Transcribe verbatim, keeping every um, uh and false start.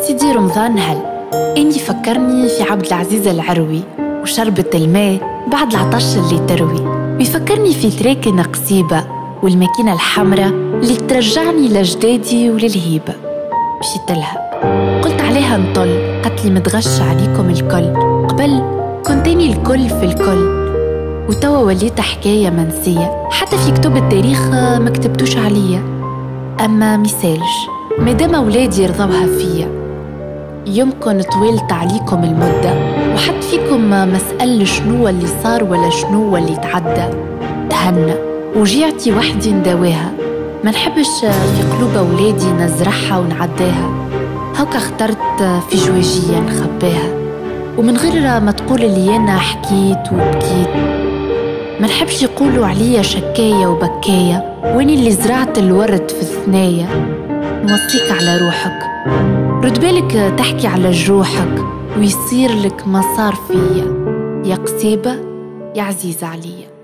سيدي رمضان هل إني فكرني في عبد العزيز العروي وشربة الماء بعد العطش اللي تروي، بيفكرني في تراكن قصيبة والماكينة الحمراء اللي ترجعني لجدادي وللهيبة. مشيت لها قلت عليها نطل، قتلي متغش عليكم الكل، قبل كنتني الكل في الكل وتوا وليت حكاية منسية، حتى في كتب التاريخ ما كتبتوش عليا. أما مثالش مادام أولادي يرضوها فيا، يمكن طويلت عليكم المدة وحد فيكم ما سأل شنو اللي صار ولا شنو اللي تعدى، تهنى وجيعتي وحدي نداواها، ما نحبش في قلوب أولادي نزرعها ونعداها، هوكا اخترت في جواجية نخباها ومن غير ما تقول اللي أنا حكيت وبكيت. ما نحبش يقولوا عليا شكاية وبكاية واني اللي زرعت الورد في الثنايا. نوصيك على روحك، رد بالك تحكي على جروحك ويصير لك ما صار فيا، يا قصيبة يا عزيزة عليا.